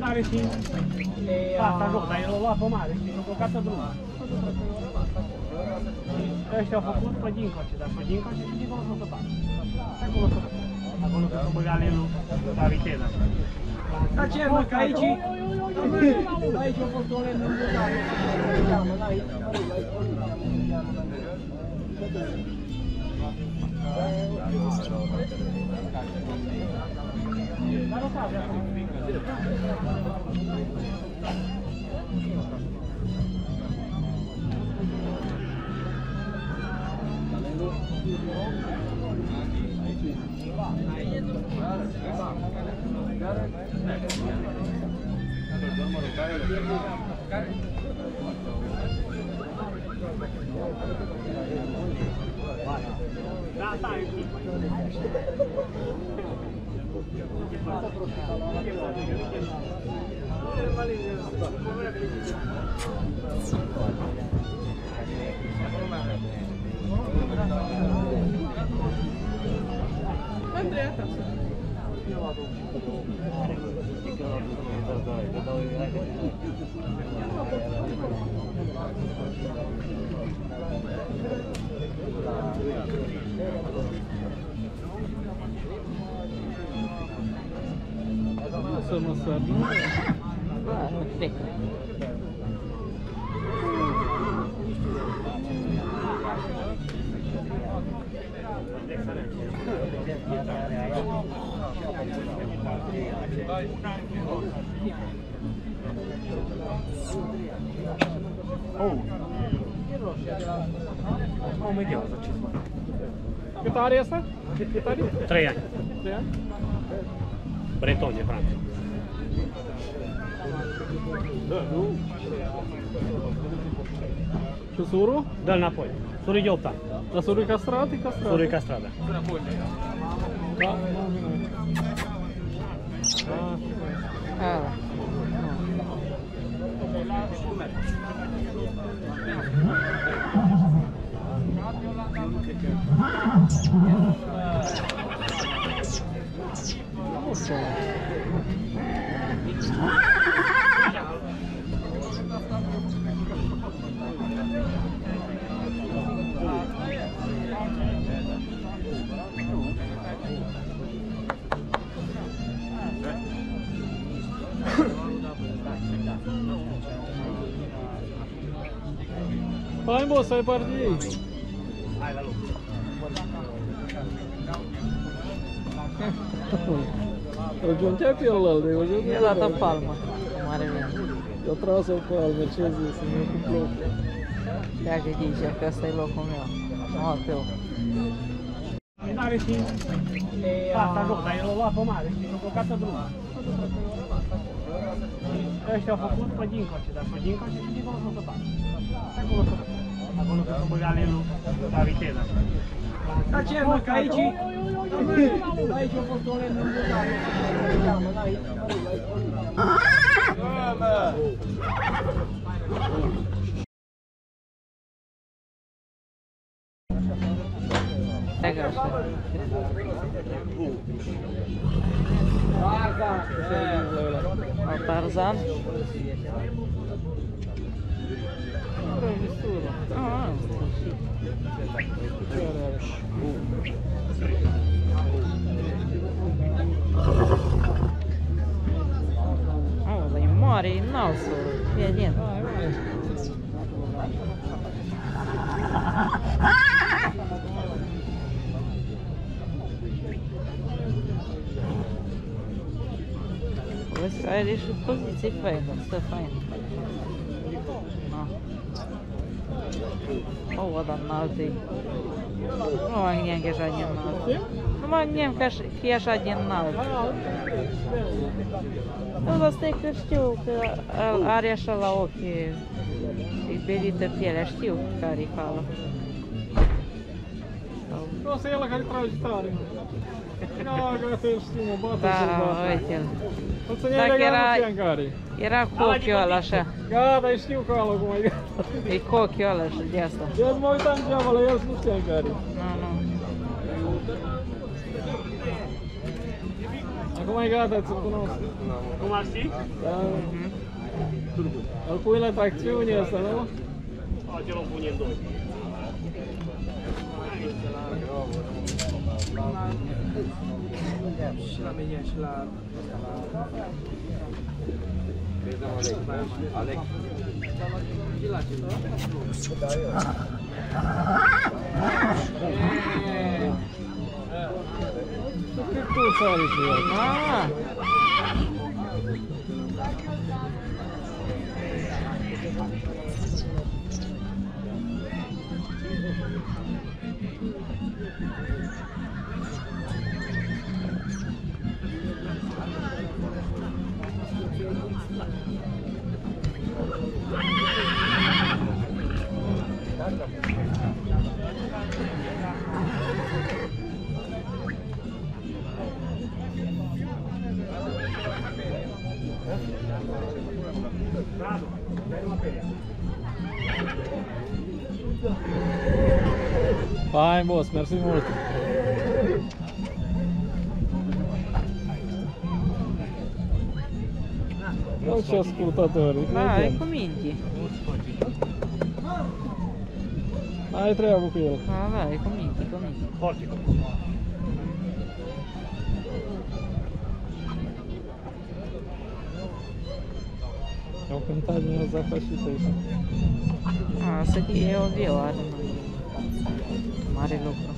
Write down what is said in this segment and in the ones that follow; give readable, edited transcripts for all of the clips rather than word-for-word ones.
N-are și asta joc, dar el o lua pe mare și l-a blocat pe drum. Ăștia au făcut pe dincoace, dar pe dincoace și dincolo s-o săpat. Acolo s-o săpat. Acolo s-o băga lelul la viteză. Dar ce mă, că aici... Aici a fost o lemnă în buzare. Dar o cade acum. Andrea, tá. Să mă sărbă. Sim. Om idează ce să fac. Cât are asta? Cât are? 3 ani. 3 ani? Breton de Franța. Da, nu? Și surul? Dă-l înapoi. Surul e de 8 ani. Dar surul e castrat? E castrat? Surul e castrat, da. Da. Hai, boss, ai partid. Hai la loc. O giuntea pe ălaltă, o giuntea. E dată palmă. Mare bine. Eu tras-o palmă, ce zici, nu cu bloc. Ia că zice că ăsta e locul meu. Nu al tău. N-are și asta joc, dar el o lua pe mare și l-a blocat pe drum. Ăștia au făcut pe dincoace, dar pe dincoace și dincolo s-o săpat. Acolo s-o săpat. Acolo s-o băga lelul la viteză. Dar ce mă, că aici... Aici a fost o lemnă în buzare. Tarzan. Registră. Ah, dar e mare, e nasul. Fie din. Vezi că are și poziții faină, stă fain. O, dar înaltă-i. Nu mă gândeam că e așa din înalt. Nu mă gândeam că e așa din înalt. Dar stai că știu că are așa la ochi, e belită pielea, știu care e cală. Nu, ăsta e ăla care trage tare. Gata, știu, mă bată. Da, uite-l. Nu ține legat, nu știam care. Era cu ochiul ăla așa. Gata, știu că ăla cum e gata. E cu ochiul ăla și de asta. Eu mă uitam geaba la el și nu știam care. Nu, nu. Acum e gata, ți-l cunosc. Cum ar fi? Da. Îl pui la tracțiune ăsta, nu? Ce l-o pune în doi. Și la mine și la... Alex. Cât tu sari și el? Ah! Fain, boss, mersi mult! Nu ce ascultători! Da, e cu minti. Ai treabă cu el! Da, e cu minti, cu minti. Foarte cum. Au cântat din zafașită aici. Să fie o vioară, mare lucru.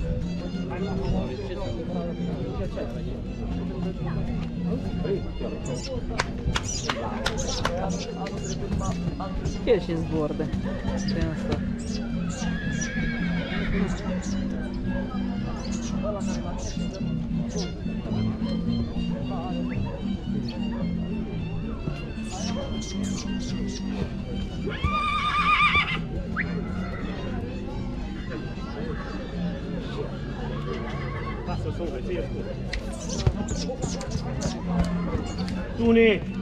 Chiar și zbordă. Sensă. Lasă să o vezi, e scurt. Tune!